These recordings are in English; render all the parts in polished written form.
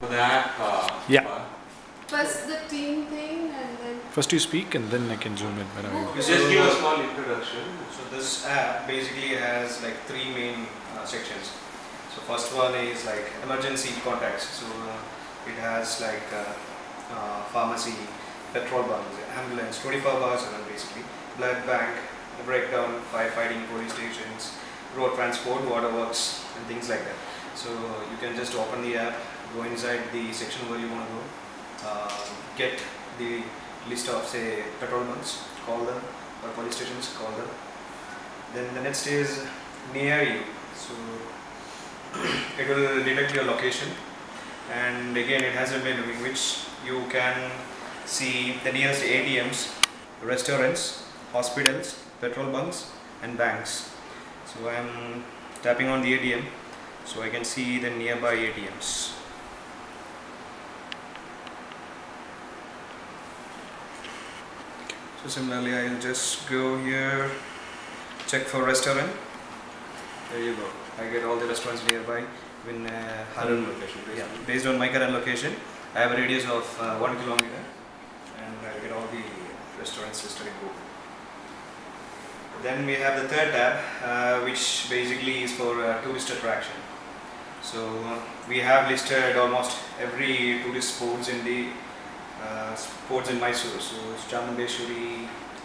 For that, Yeah. First the team thing and then... First you speak and then I can zoom in whenever you... just give a small introduction. So this app basically has like three main sections. So first one is like emergency contacts. So it has like pharmacy, petrol bunks, ambulance, 24 hours and basically blood bank, breakdown, firefighting, police stations, road transport, waterworks and things like that. So you can just open the app, go inside the section where you want to go, get the list of say petrol bunks, call them, or police stations, call them. Then the next is near you. So it will detect your location, and again it has a menu in which you can see the nearest ATMs, restaurants, hospitals, petrol bunks and banks. So I am tapping on the ATM so I can see the nearby ATMs. So similarly I will just go here, check for restaurant. There you go. I get all the restaurants nearby in current location. Yeah. Based on my current location, I have a radius of 1 kilometer, and I get all the restaurants listed in Google. Then we have the third tab, which basically is for tourist attraction. So we have listed almost every tourist spots in the sports in Mysore. So it's Chamundeshwari,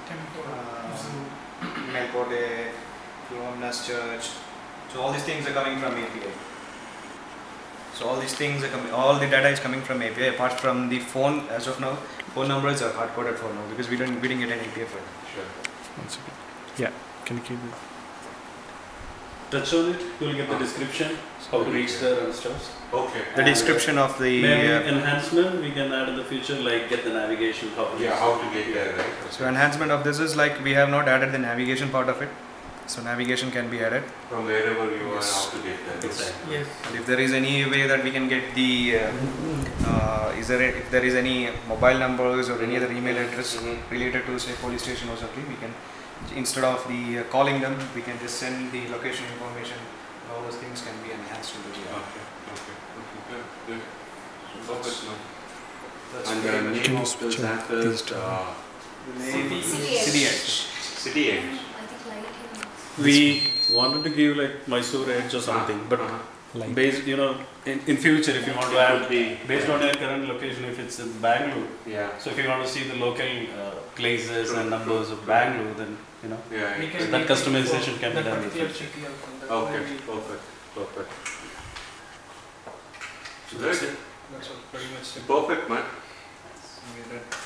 Melkote, Florence Church. So all these things are coming from API. So all these things are coming. All the data is coming from API. Apart from the phone, as of now, phone numbers are hard coded for now because we didn't get an API for it. Sure. 1 second. Yeah, can you keep it? Touch on it, you will get the description, how to reach there and stuff. Okay. The description of the Maybe enhancement we can add in the future, like get the navigation, how to Yeah, how to get there, right? so enhancement of this is like we have not added the navigation part of it. So navigation can be added. From wherever you are, Yes. how to get there. Exactly. Yes. And if there is any way that we can get the, if there is any mobile numbers or any other email address related to say police station or something, we can, instead of the calling them, we can just send the location information. All those things can be enhanced into the app. Good, good. Perfect, no. That's And pretty the much name it. of this app is City Edge. City Edge. We wanted to give like Mysore Edge or something, but Like, based, in future if you want to add, based on your current location, if it's in Bangalore, Yeah. so if you want to see the local places and numbers of Bangalore, then, Yeah. We yeah. can that customization can be done in the particular future. city also. That's Okay, why we- perfect, perfect. So that's Good. it. That's all, pretty much simple. Perfect, man. We did.